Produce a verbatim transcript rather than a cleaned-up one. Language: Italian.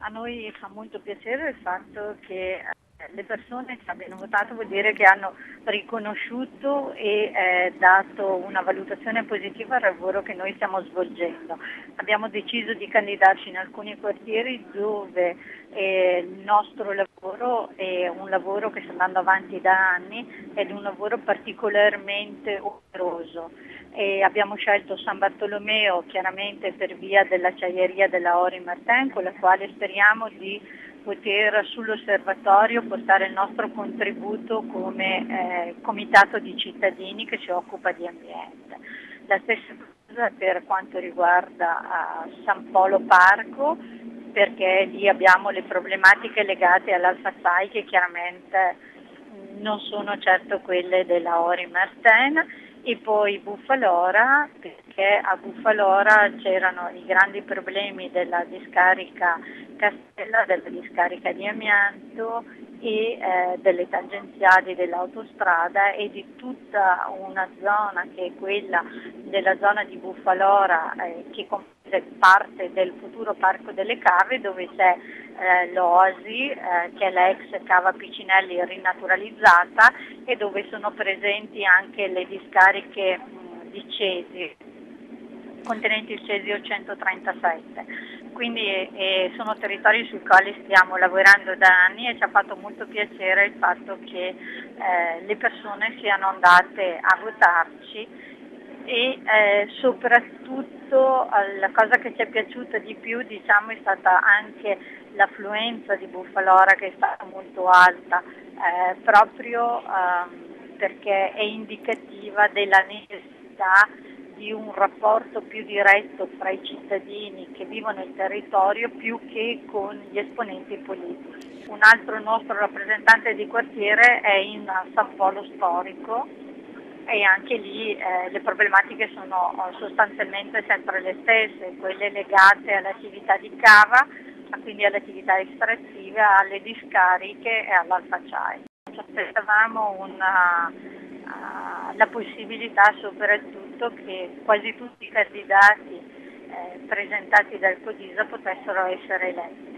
A noi fa molto piacere il fatto che eh, le persone ci abbiano votato, vuol dire che hanno riconosciuto e eh, dato una valutazione positiva al lavoro che noi stiamo svolgendo. Abbiamo deciso di candidarci in alcuni quartieri dove eh, il nostro lavoro è un lavoro che sta andando avanti da anni ed è un lavoro particolarmente operoso. E abbiamo scelto San Bartolomeo chiaramente per via dell'acciaieria della Ori Martin, con la quale speriamo di poter sull'osservatorio portare il nostro contributo come eh, comitato di cittadini che si occupa di ambiente. La stessa cosa per quanto riguarda uh, San Polo Parco, perché lì abbiamo le problematiche legate all'Alfasai che chiaramente non sono certo quelle della Ori Martin, e poi Buffalora, perché a Buffalora c'erano i grandi problemi della discarica Castella, della discarica di amianto e eh, delle tangenziali dell'autostrada e di tutta una zona che è quella della zona di Buffalora eh, che comprende parte del futuro Parco delle Cave, dove c'è eh, l'Oasi, eh, che è l'ex Cava Piccinelli rinaturalizzata, e dove sono presenti anche le discariche mh, di cesio, contenenti il cesio centotrentasette. Quindi eh, sono territori sui quali stiamo lavorando da anni e ci ha fatto molto piacere il fatto che eh, le persone siano andate a votarci e eh, soprattutto eh, la cosa che ci è piaciuta di più, diciamo, è stata anche l'affluenza di Buffalora, che è stata molto alta, eh, proprio ehm, perché è indicativa della necessità di un rapporto più diretto fra i cittadini che vivono il territorio più che con gli esponenti politici. Un altro nostro rappresentante di quartiere è in San Polo Storico e anche lì eh, le problematiche sono sostanzialmente sempre le stesse, quelle legate all'attività di cava, quindi all'attività estrattiva, alle discariche e all'alfacciaio. Ci aspettavamo una, uh, la possibilità soprattutto che quasi tutti i candidati eh, presentati dal Codisa potessero essere eletti.